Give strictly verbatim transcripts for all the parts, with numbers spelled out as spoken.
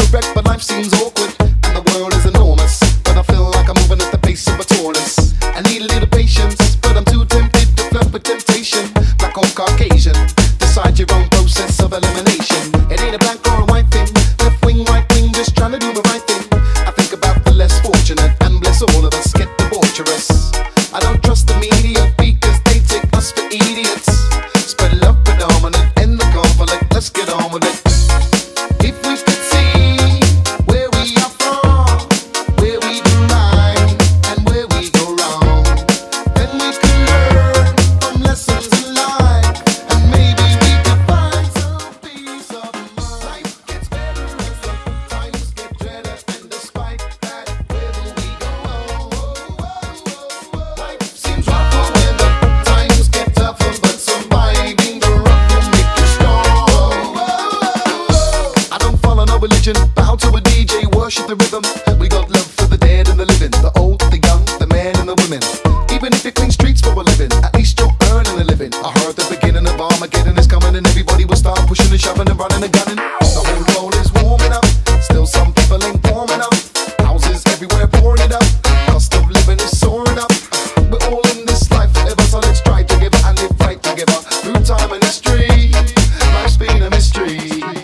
respect, but life seems awkward, and the world is enormous. But I feel like I'm moving at the pace of a tortoise. I need a little patience, but I'm too tempted to flirt with temptation. Black or Caucasian, decide your own process of elimination. It ain't a black or a white thing, left wing, right wing, just trying to do the right thing. I think about the less fortunate, and bless all of us get debaucherous. I don't trust the media because they take us for idiots. Spread love predominant in the conflict, let's get on with it. If we could see where we are from, where we do right and where we go wrong, then we could learn from lessons in life, and maybe we could find some peace of mind. Life gets better as the times get dreader, and despite that, where do we go? Oh, oh, oh, oh. Life seems rougher when the times get tougher, but surviving the rough will make you strong. Oh, oh, oh. I don't follow no religion, bow to a D J, worship the rhythm. We got love for the dead and the living, the old, the young, the men and the women. Even if you clean streets for a living, at least you're earning a living. I heard the beginning of Armageddon is coming, and everybody will start pushing and shoving and running and gunning. The whole world is warming up, still some people ain't warm enough. Houses everywhere pouring it up, cost of living is soaring up. We're all in this life forever, so let's try together and live right together. Through time and history, life's been a mystery.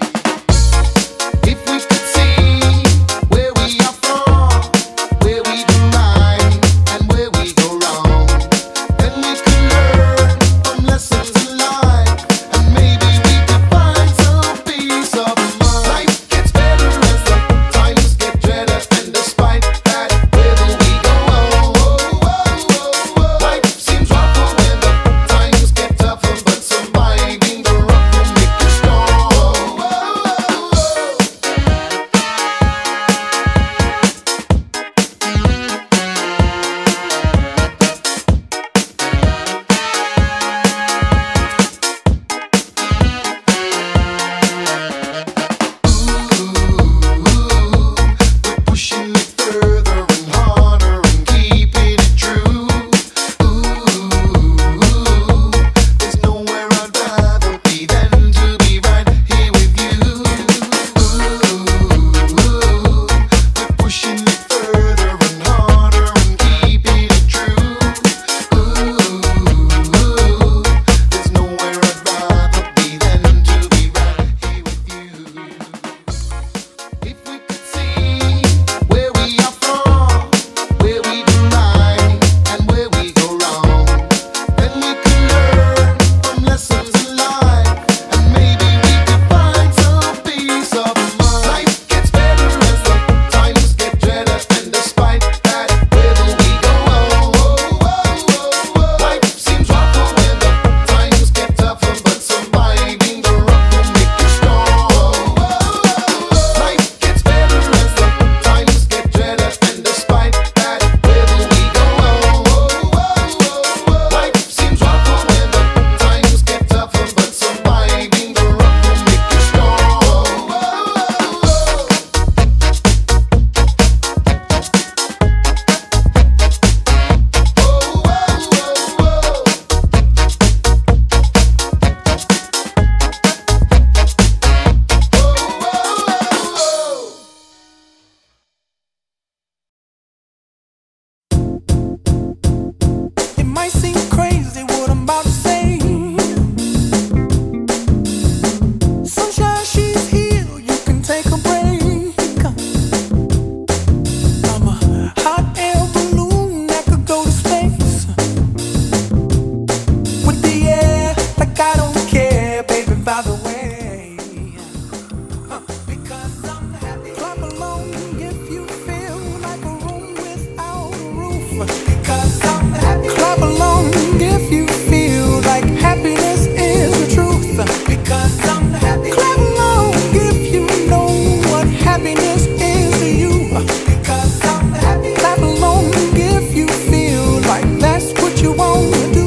If we could see where we are from, where we do right and where we go wrong, then we could learn from lessons in life, and maybe we could find some peace of mind. Life gets better as the times get dreader, and despite that, where do we go? Oh, oh, oh, oh, oh. Life seems rougher when the times get tougher, but surviving the rough will make you strong. Oh, oh, oh, oh. We're pushing it further and harder and keeping it true. Ooh, there's nowhere I'd rather be than to be right here with you. Ooh, we're pushing it further and harder and keeping it true. Ooh, there's nowhere I'd rather be than to be right here with you. If we could see where we are from, where we do right and where we go wrong, then we could learn from lessons in life, and maybe we could find some peace of mind. Life gets better as the times get dreader, and despite that, where do we go? Oh, oh, oh, oh, oh. Life seems rougher when the times get tougher, but surviving the rough will make you strong. Oh, oh, oh. Life gets better as the times get dreader, and despite that, where do we go? Oh, oh, oh, oh. Life seems rougher when the times get tougher, but surviving the rough will make you strong. Oh, oh, It might seem crazy what I'm about to say. Sunshine, she's here, you can take a break. I'm a hot air balloon that could go to space. With the air, like I don't care, baby, by the way. Huh, Because I'm happy. Clap along if you feel like a room without a roof. Because I'm happy. Clap along if you feel like happiness is the truth. Because I'm happy. Clap along if you know what happiness is to you. Because I'm happy. Clap along if you feel like that's what you want to do.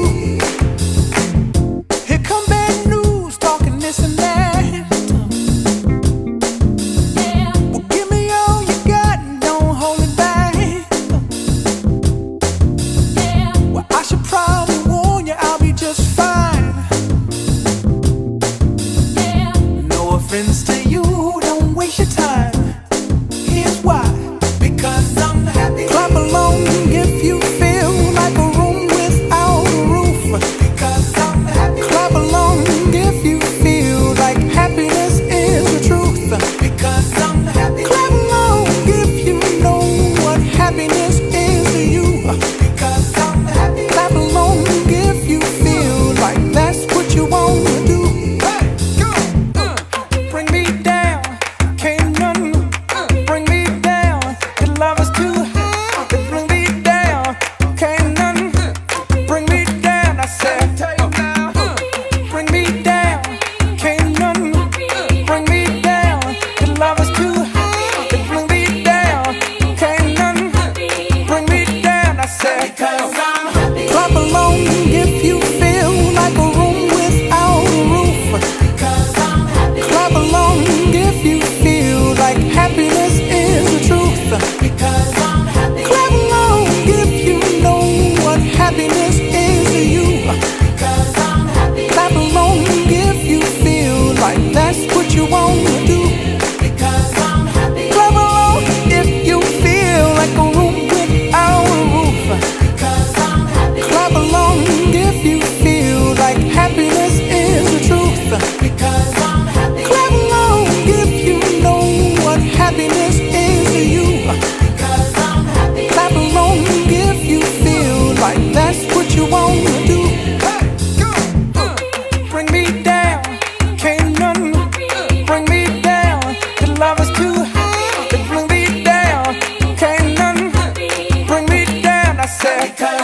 Here come bad news, talking this and that. Well, give me all you got and don't hold it back. Well, I should probably warn you, I'll be just fine. No offense to you, don't waste your time. crazy.